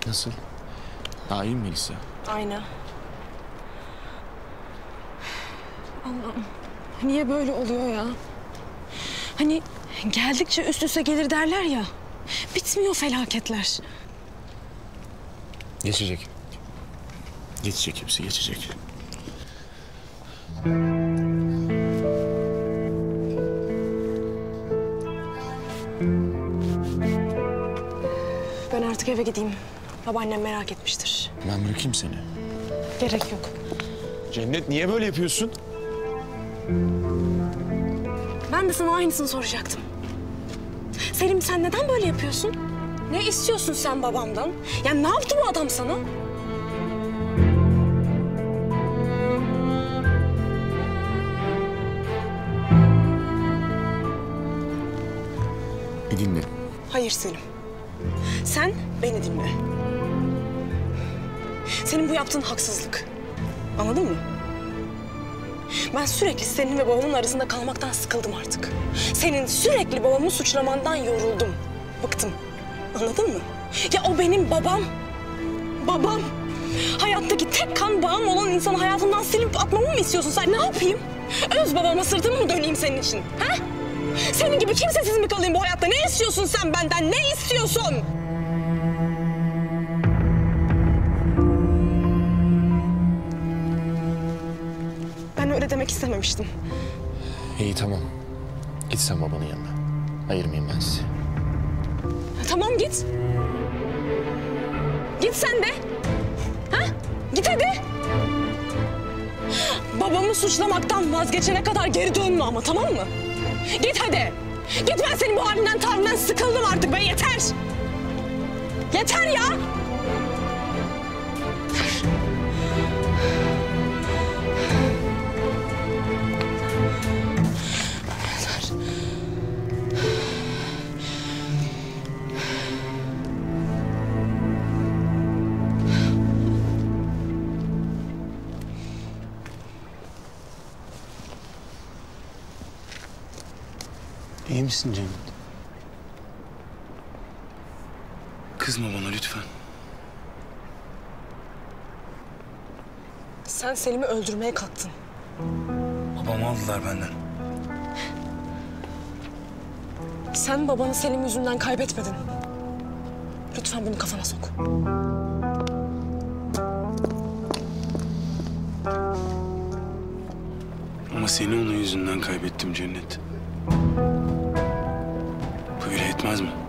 Nasıl? Daha iyi mi Melisa? Aynı. Allah'ım. Niye böyle oluyor ya? Hani geldikçe üst üste gelir derler ya. Bitmiyor felaketler. Geçecek. Geçecek, hepsi geçecek. Ben artık eve gideyim. Babaannem merak etmiştir. Ben bırakayım seni. Gerek yok. Cennet, niye böyle yapıyorsun? Ben de sana aynısını soracaktım. Selim, sen neden böyle yapıyorsun? Ne istiyorsun sen babamdan? Ya ne yaptı bu adam sana? Bir dinle. Hayır Selim. Sen beni dinle. Senin bu yaptığın haksızlık. Anladın mı? Ben sürekli senin ve babamın arasında kalmaktan sıkıldım artık. Senin sürekli babamı suçlamandan yoruldum. Bıktım. Anladın mı? Ya o benim babam. Babam. Hayattaki tek kan bağım olan insanı hayatından silip atmamı mı istiyorsun sen? Ne yapayım? Öz babama sırtımı mı döneyim senin için? Ha? Senin gibi kimsesiz mi kalayım bu hayatta? Ne istiyorsun sen benden? Ne istiyorsun? Ben öyle demek istememiştim. İyi, tamam. Git sen babanın yanına. Ayırmayayım ben sizi. Tamam git. Git sen de. Ha? Git hadi. Babamı suçlamaktan vazgeçene kadar geri dönme ama, tamam mı? Git hadi. Git, ben senin bu halinden tavrından sıkıldım artık be, yeter. Yeter ya. Yeter. İyi misin Cennet? Kızma bana lütfen. Sen Selim'i öldürmeye kalktın. Babamı aldılar benden. Sen babanı Selim yüzünden kaybetmedin. Lütfen bunu kafana sok. Ama seni onun yüzünden kaybettim Cennet. Böyle etmez mi?